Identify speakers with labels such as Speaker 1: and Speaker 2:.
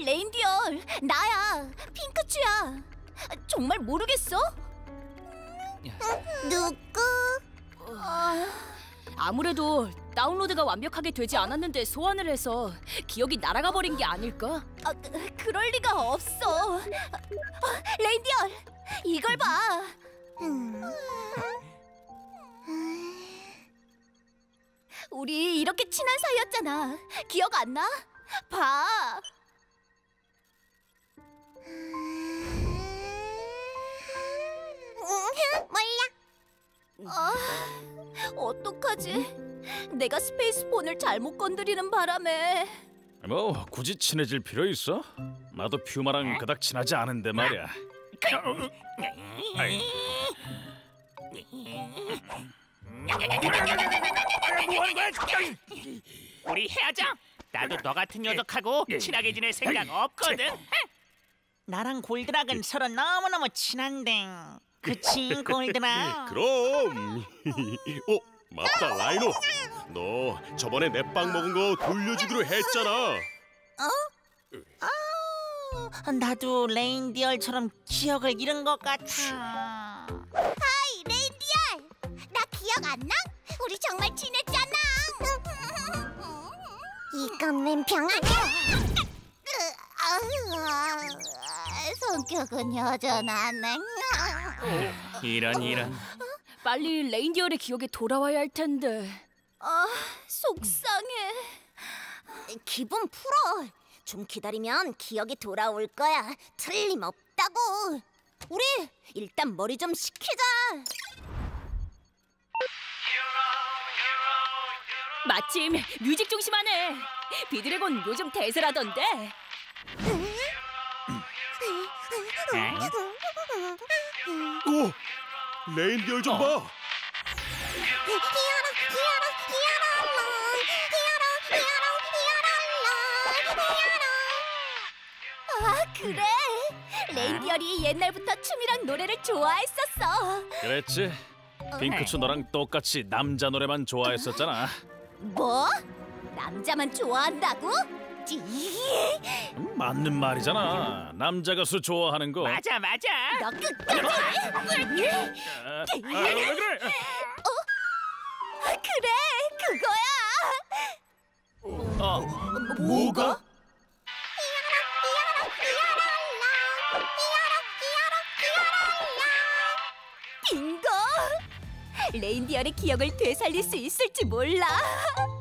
Speaker 1: 레인디어, 나야, 핑크츄야. 정말 모르겠어?
Speaker 2: 누구?
Speaker 3: 아무래도 다운로드가 완벽하게 되지 않았는데 소환을 해서 기억이 날아가 버린 게 아닐까?
Speaker 1: 그럴 리가 없어. 레인디어, 이걸 봐. 우리 이렇게 친한 사이였잖아. 기억 안 나? 봐.
Speaker 2: 몰라.
Speaker 1: 어떡하지? 내가 스페이스폰을 잘못 건드리는 바람에.
Speaker 4: 뭐 굳이 친해질 필요 있어? 나도 퓨마랑 그닥 친하지 않은데 말이야. 아이.
Speaker 5: 우리 헤어져. 나도 너 같은 녀석하고 친하게 지낼 생각 없거든. 나랑 골드락은 서로 너무너무 친한데. 그치, 골드락?
Speaker 6: 그럼. 맞다, 라이노. 너 저번에 내 빵 먹은 거 돌려주기로 했잖아.
Speaker 5: 나도 레인디얼처럼 기억을 잃은 것 같아.
Speaker 2: 하이, 레인디얼. 나 기억 안 나? 우리 정말 친했잖아. 이건 병 아니야? 성격은 여전하네.
Speaker 5: 이런.
Speaker 3: 빨리 레인디얼의 기억에 돌아와야 할 텐데.
Speaker 1: 속상해.
Speaker 2: 기분 풀어. 좀 기다리면 기억이 돌아올 거야. 틀림없다고. 우리 일단 머리 좀 식히자.
Speaker 3: 마침 뮤직 중심하네. 비드래곤 요즘 대세라던데.
Speaker 6: 오, 레인디얼 좀 봐.
Speaker 1: 그래. 레인디얼이 옛날부터 춤이랑 노래를 좋아했었어.
Speaker 4: 그랬지? 핑크츄 너랑 똑같이 남자 노래만 좋아했었잖아.
Speaker 1: 뭐? 남자만 좋아한다고?
Speaker 4: 맞는 말이잖아. 남자 가수 좋아하는 거.
Speaker 5: 맞아.
Speaker 1: 너 끝까지.
Speaker 4: 왜 그래?
Speaker 1: 그래, 그거야.
Speaker 4: 뭐가?
Speaker 1: 빙고! 레인디얼의 기억을 되살릴 수 있을지 몰라.